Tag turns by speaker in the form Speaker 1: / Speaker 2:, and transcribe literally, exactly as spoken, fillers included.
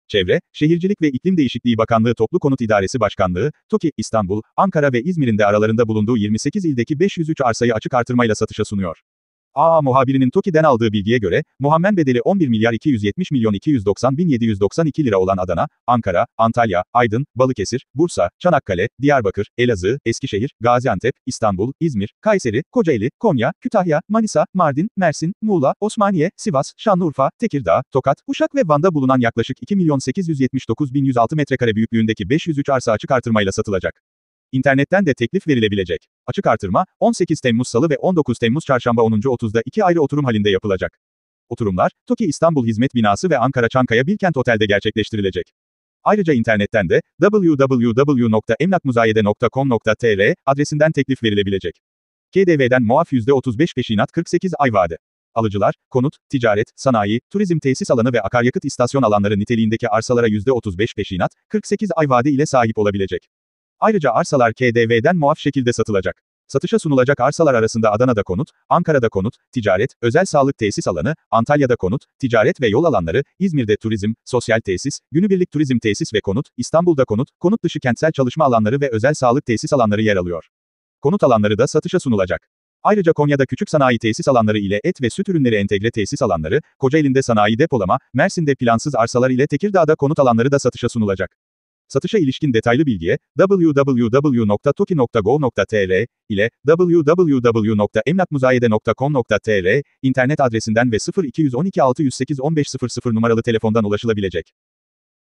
Speaker 1: Çevre, Şehircilik ve İklim Değişikliği Bakanlığı Toplu Konut İdaresi Başkanlığı, TOKİ, İstanbul, Ankara ve İzmir'in de aralarında bulunduğu yirmi sekiz ildeki beş yüz üç arsayı açık artırmayla satışa sunuyor. A A muhabirinin TOKİ'den aldığı bilgiye göre, muhammen bedeli on bir milyar iki yüz yetmiş milyon iki yüz doksan bin yedi yüz doksan iki lira olan Adana, Ankara, Antalya, Aydın, Balıkesir, Bursa, Çanakkale, Diyarbakır, Elazığ, Eskişehir, Gaziantep, İstanbul, İzmir, Kayseri, Kocaeli, Konya, Kütahya, Manisa, Mardin, Mersin, Muğla, Osmaniye, Sivas, Şanlıurfa, Tekirdağ, Tokat, Uşak ve Van'da bulunan yaklaşık iki milyon sekiz yüz yetmiş dokuz bin yüz altı metrekare büyüklüğündeki beş yüz üç arsa açık artırmayla satılacak. İnternetten de teklif verilebilecek. Açık artırma, on sekiz Temmuz Salı ve on dokuz Temmuz Çarşamba on otuzda iki ayrı oturum halinde yapılacak. Oturumlar, TOKİ İstanbul Hizmet Binası ve Ankara Çankaya Bilkent Otel'de gerçekleştirilecek. Ayrıca internetten de double-u double-u double-u nokta emlakmuzayede nokta com nokta tr adresinden teklif verilebilecek. K D V'den muaf yüzde otuz beş peşinat kırk sekiz ay vade. Alıcılar, konut, ticaret, sanayi, turizm tesis alanı ve akaryakıt istasyon alanları niteliğindeki arsalara yüzde otuz beş peşinat, kırk sekiz ay vade ile sahip olabilecek. Ayrıca arsalar K D V'den muaf şekilde satılacak. Satışa sunulacak arsalar arasında Adana'da konut, Ankara'da konut, ticaret, özel sağlık tesis alanı, Antalya'da konut, ticaret ve yol alanları, İzmir'de turizm, sosyal tesis, günübirlik turizm tesis ve konut, İstanbul'da konut, konut dışı kentsel çalışma alanları ve özel sağlık tesis alanları yer alıyor. Konut alanları da satışa sunulacak. Ayrıca Konya'da küçük sanayi tesis alanları ile et ve süt ürünleri entegre tesis alanları, Kocaeli'nde sanayi depolama, Mersin'de plansız arsalar ile Tekirdağ'da konut alanları da satışa sunulacak. Satışa ilişkin detaylı bilgiye, double-u double-u double-u nokta toki nokta gov nokta tr ile double-u double-u double-u nokta emlakmuzayede nokta com nokta tr internet adresinden ve sıfır iki on iki altı yüz sekiz on beş sıfır sıfır numaralı telefondan ulaşılabilecek.